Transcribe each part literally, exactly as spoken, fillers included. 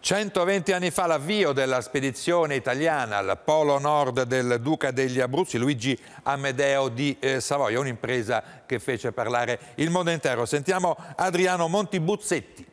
centoventi anni fa l'avvio della spedizione italiana al Polo Nord del Duca degli Abruzzi, Luigi Amedeo di eh, Savoia, un'impresa che fece parlare il mondo intero. Sentiamo Adriano Montibuzzetti.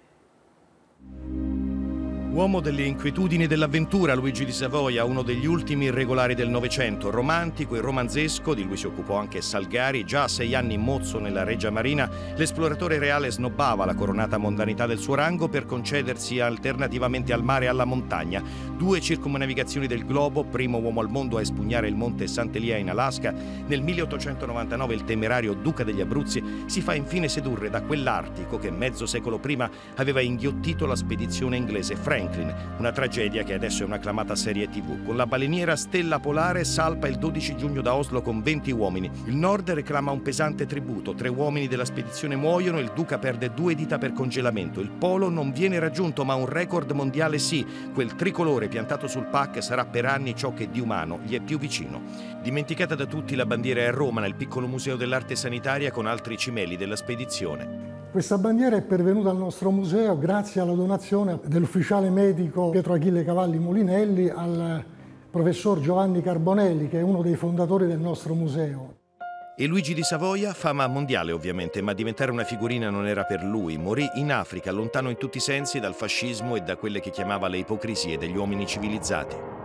Uomo delle inquietudini dell'avventura, Luigi di Savoia, uno degli ultimi irregolari del Novecento, romantico e romanzesco, di lui si occupò anche Salgari. Già a sei anni mozzo nella Regia Marina, l'esploratore reale snobbava la coronata mondanità del suo rango per concedersi alternativamente al mare e alla montagna. Due circumnavigazioni del globo, primo uomo al mondo a espugnare il monte Sant'Elia in Alaska. Nel milleottocentonovantanove il temerario Duca degli Abruzzi si fa infine sedurre da quell'Artico che mezzo secolo prima aveva inghiottito la spedizione inglese Franklin. Una tragedia che adesso è un'acclamata serie tivù. Con la baleniera Stella Polare salpa il dodici giugno da Oslo con venti uomini. Il Nord reclama un pesante tributo. Tre uomini della spedizione muoiono, il Duca perde due dita per congelamento. Il polo non viene raggiunto, ma un record mondiale sì. Quel tricolore piantato sul pack sarà per anni ciò che di umano gli è più vicino. Dimenticata da tutti, la bandiera è a Roma, nel piccolo museo dell'arte sanitaria, con altri cimeli della spedizione. Questa bandiera è pervenuta al nostro museo grazie alla donazione dell'ufficiale medico Pietro Achille Cavalli Molinelli al professor Giovanni Carbonelli, che è uno dei fondatori del nostro museo. E Luigi di Savoia, fama mondiale ovviamente, ma diventare una figurina non era per lui. Morì in Africa, lontano in tutti i sensi dal fascismo e da quelle che chiamava le ipocrisie degli uomini civilizzati.